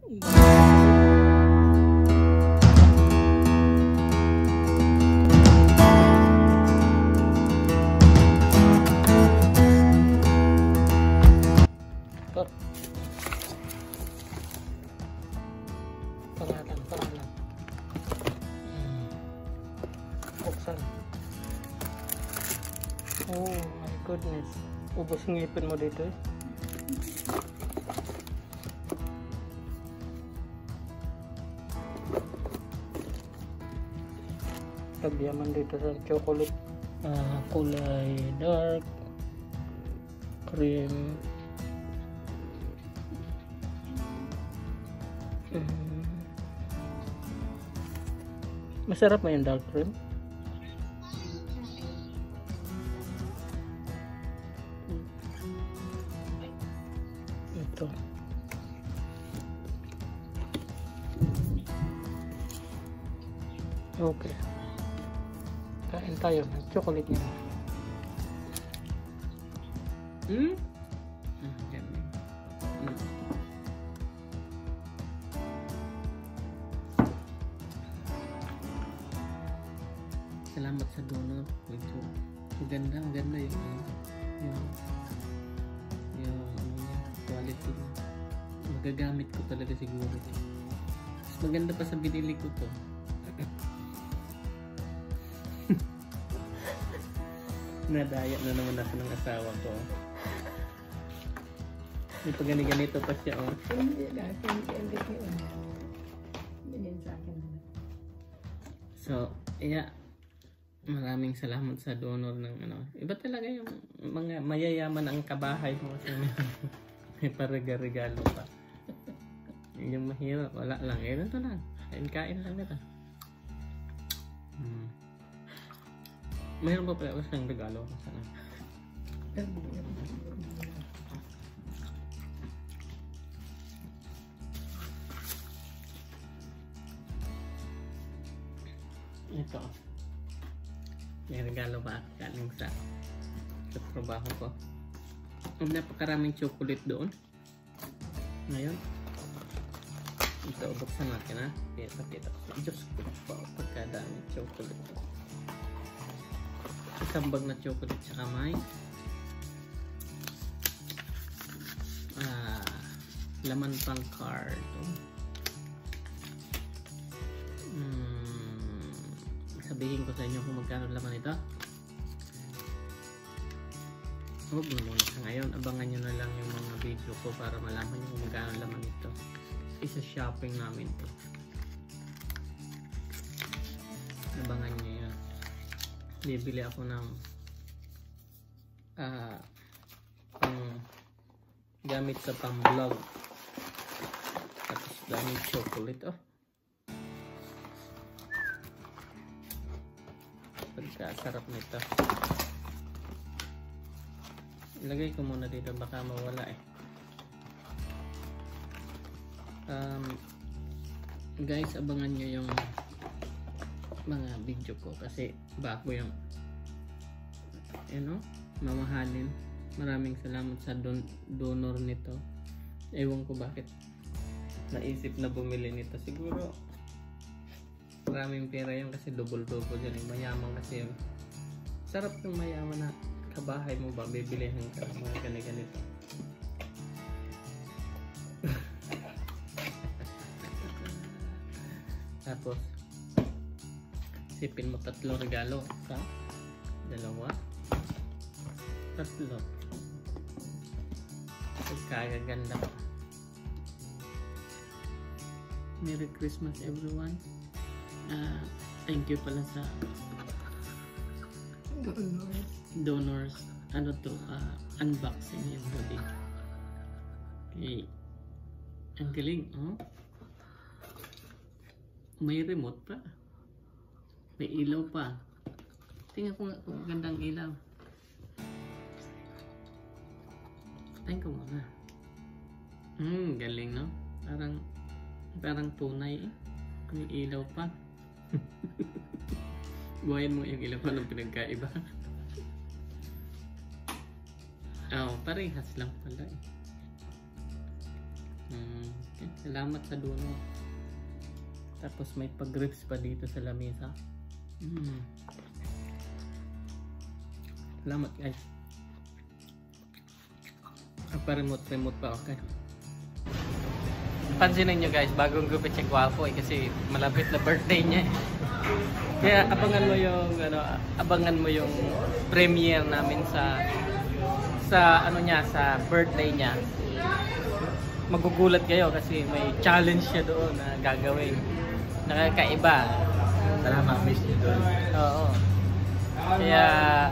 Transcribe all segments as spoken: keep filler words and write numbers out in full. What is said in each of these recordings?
Pangalan, pangalan. Buksan. Oh my goodness. Ubos ngipin mo dito eh. Lagyaman dito sa chocolate. Uh, kulay dark. Cream. Mm. Masarap mo yung dark cream? Ito. Okay. Kain tayo ng chocolate niya. Hmm? Hmm, galing. Hmm. Salamat sa donor. Ito. Maganda, maganda yung ano, yung yung ano niya, quality niya. Magagamit ko talaga siguro. Mas maganda pa sa binili ko to. Nadaya na naman ako ng asawa ko. May pagani-ganito pa siya, oh. Hindi na, hindi ko yun. Binigyan sa akin. So, yeah. Maraming salamat sa donor ng ano. Iba talaga yung mga mayayaman ang kabahay mo kasi may, may parega-regalo pa. Yung mahirap, wala lang. Eh, ito lang. Kain-kain lang nito. Hmm. Mayroon pa pala ako sa regalo ko sana. Ito. May regalo ba galing sa sa trabaho ko. Napakaraming chocolate doon. Ngayon. Ito, buksan natin ha. Kita-kita ko. Diyos ko pa. Pagkadaming chocolate. Isang bag na chocolate sa kamay. Ah, laman pang card. Hmm, sabihin ko sa inyo kung magkano laman ito. Huwag na muna sa ngayon. Abangan nyo na lang yung mga video ko para malaman nyo kung magkano laman ito. Isa shopping namin to. Abangan nyo yan. Bibili ako ng ah uh, gamit sa pang vlog. Tapos dami chocolate, oh. Pagkasarap nito. Ilagay ko muna dito, baka mawala eh. Um, guys, abangan nyo yung mga video ko kasi bago yung you know, mamahalin. Maraming salamat sa don donor nito. Ewan ko bakit naisip na bumili nito. Siguro maraming pera yun kasi double-double yun. Mayaman kasi yun. Sarap yung mayaman na kabahay mo ba bibilihan ka mga ganito. Tapos sipin mo tatlong regalo ka, dalawa, tatlo. Kagaganda pa. Merry Christmas everyone. Uh, thank you pala sa Donors. donors. Ano to? Uh, unboxing yung hoodie. Okay. Ang galing, oh. May remote pa. May ilaw pa. Tingnan ko nga kung magandang ilaw. Tingnan ko muna. Hmm, galing, no? Parang, parang tunay eh. May ilaw pa. Buhayin mo yung ilaw pa ng pinagkaiba. Oh, parehas lang pala eh. Mm, okay. Salamat sa dulo. Tapos may pag-grips pa dito sa lamesa. Mm. Salamat guys. Ah, pa-remote-remote pa, okay. Pansinin nyo guys, bagong gupit si Guapo eh, kasi malapit na birthday niya eh. Kaya abangan mo yung ano, abangan mo yung premiere namin sa sa ano niya, sa birthday niya. Magugulat kayo kasi may challenge siya doon na gagawin. Nakakaiba. Sana ma-miss niyo doon. Oo. Kaya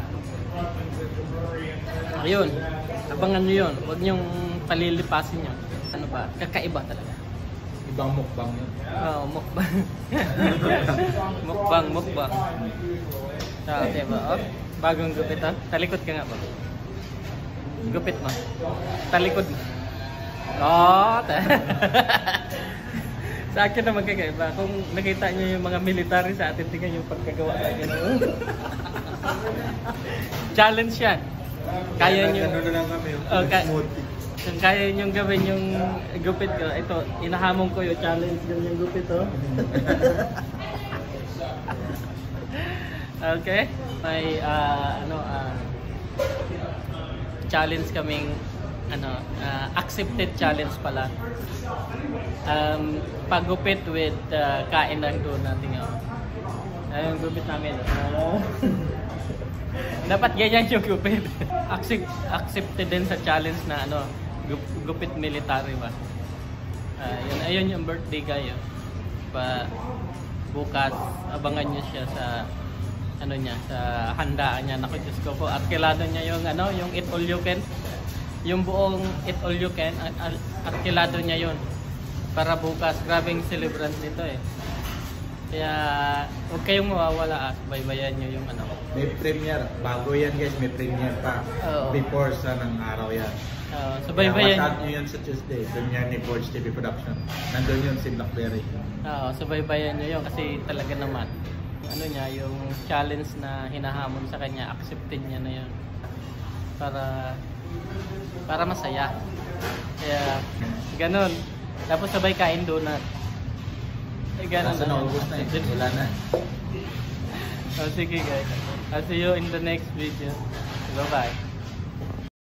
ayun, abangan nyo yun. Huwag nyong palilipasin yun. Ano ba? Kakaiba talaga. Ibang mukbang yun. Oo, mukbang. mukbang, mukbang. So, diba? Oh, bagong gupit ha. Talikod ka nga ba? Gupit mo. Talikod mo. Oh, sa akin naman kakaiba. Kung nakita nyo yung mga military sa atin, tingnan yung pagkagawa na gano'n. Challenge yan. Kaya nyo. Ano na lang kami. Oh, ka kung kaya nyo gawin yung gupit ko, ito, inahamon ko yung challenge yung yung gupit oh. Okay? May uh, ano uh, challenge kaming ano, uh, accepted challenge pala. Um, paggupit with uh, kain ng doon natin oh. Ayun, gupit namin. Uh, dapat ganyan yung gupit. Accept, accepted din sa challenge na ano, gup, gupit military ba. Uh, yun, ayun yung birthday guy. Oh. Pa bukas abangan niyo siya sa ano niya, sa handaan niya. Naku, Diyos ko po, arkilado niya yung ano, yung eat all you can. Yung buong eat all you can, arkilado niya yun. Para bukas, grabing celebrant nito eh. Kaya huwag kayong mawawala ah. Baybayan nyo yung ano. May premiere. Bago yan guys, may premiere pa. Oo. Before sa ng araw yan. Uh, so baybayan Kaya nyo yan sa Tuesday. Premiere ni Forge T V Production. Nandun yun si Blackberry. Oo, so baybayan nyo yun kasi talaga naman ano niya, yung challenge na hinahamon sa kanya, accepted niya na yun. Para para masaya. Kaya ganun. Tapos sabay kain donut. Eh, ganun Nasa na. naubos na eh. Wala na. Oh, sige guys. I'll see you in the next video. Bye bye.